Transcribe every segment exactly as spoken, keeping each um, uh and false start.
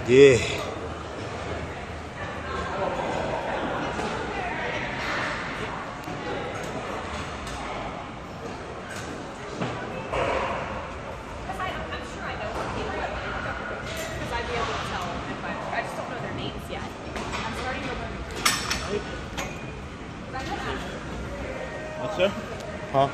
Yeah. Yes, sir. Huh?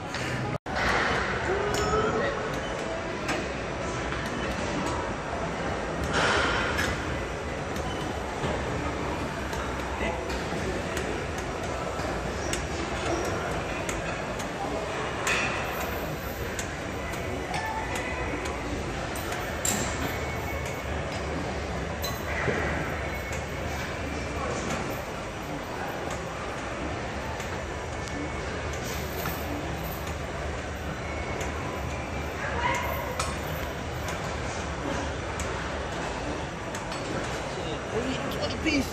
twenty piece.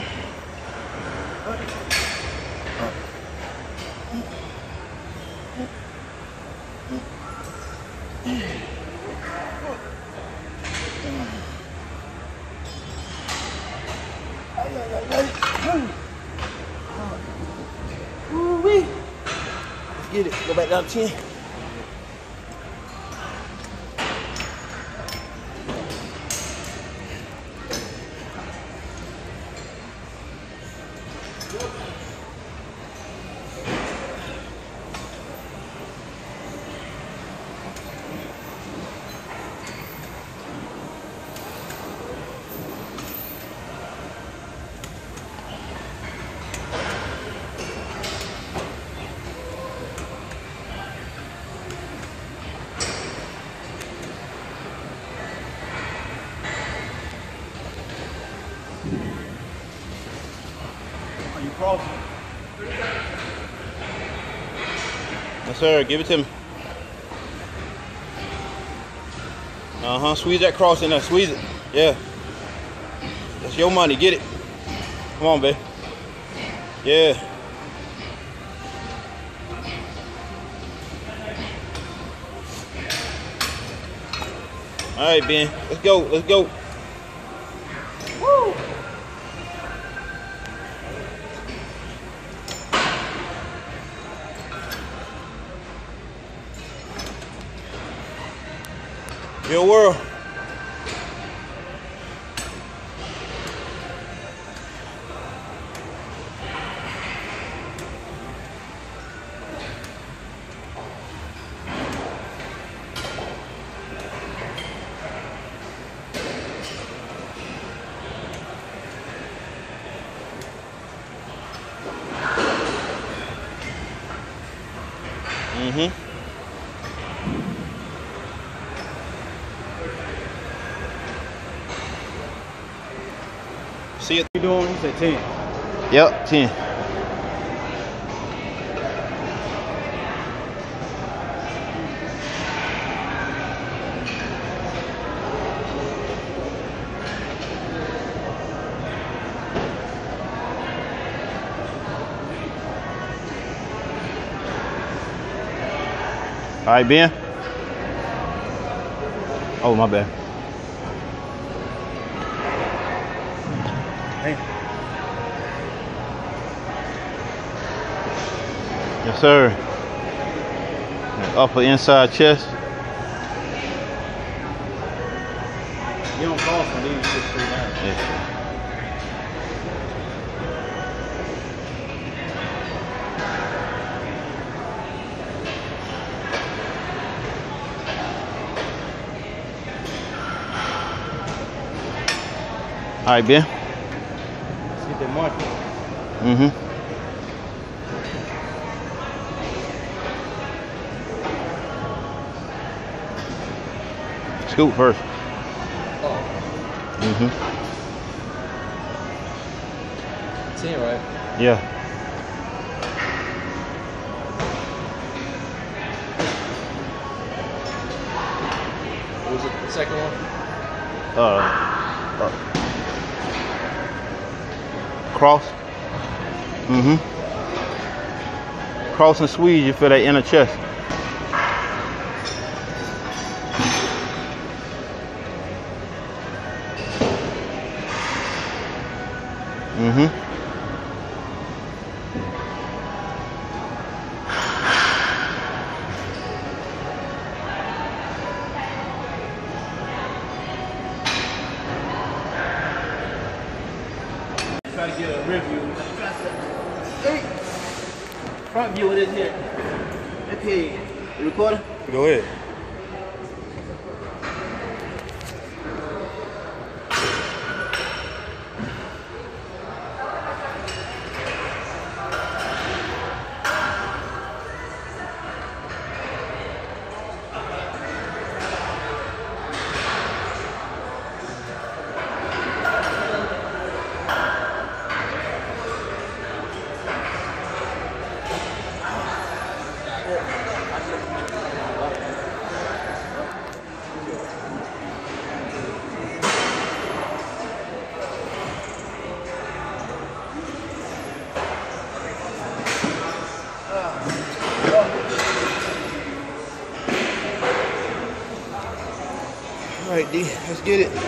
Woo-wee. Let's get it. Go back down to ten. Are you crossing? Yes, sir. Give it to me. Uh-huh. Squeeze that cross in there. Squeeze it. Yeah. That's your money. Get it. Come on, babe. Yeah. All right, Ben. Let's go. Let's go. Woo! Your world. Mm-hmm. See it. You doing? You said ten. Yep, ten. All right, Ben. Oh, my bad. Hey. Yes, sir. Upper inside chest. You don't cross and then you just straight down. Yeah. All right, Ben. Let's get that mark. Mm-hmm. Scoop first. Oh, Mm-hmm. ten, right? Yeah. What was it, the second one? Uh, uh cross. Mm-hmm. Cross and squeeze, you feel that inner chest. Mm-hmm. Try to get a review. Hey, front view of this here. Okay, you recording? Go ahead. All right, D, let's get it.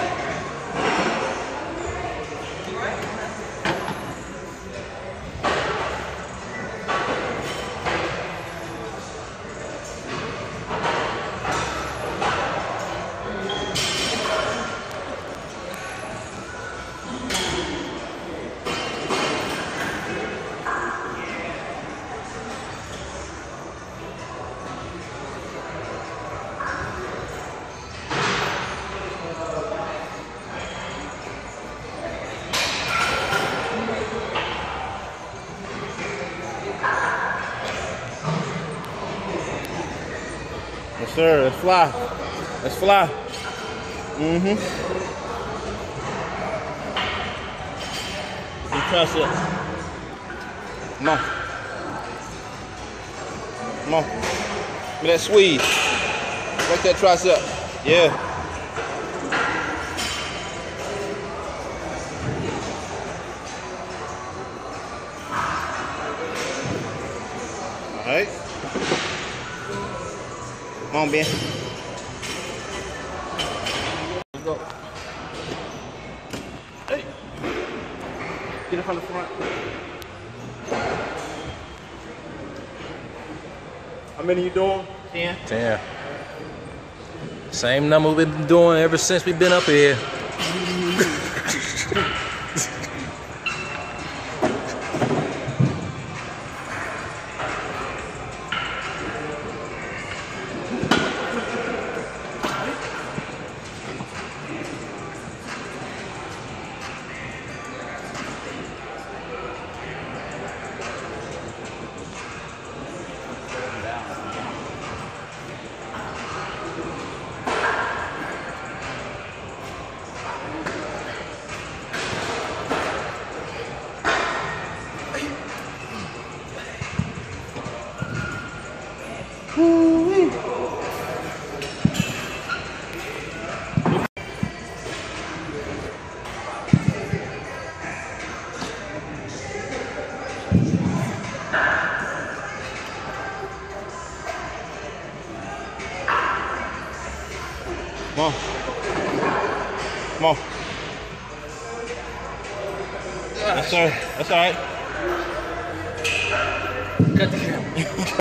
Yes, sir. Let's fly. Let's fly. Mm-hmm. You trust it. Come on. Come on. Give me that squeeze. Work that tricep. Yeah. All right. Come on, Ben. Let's go. Hey. Get up on the front. How many you doing? Ten. Ten. Same number we've been doing ever since we've been up here. Woo-wee. Come on. Come on. Yes, sir. That's all right. Cut the camera.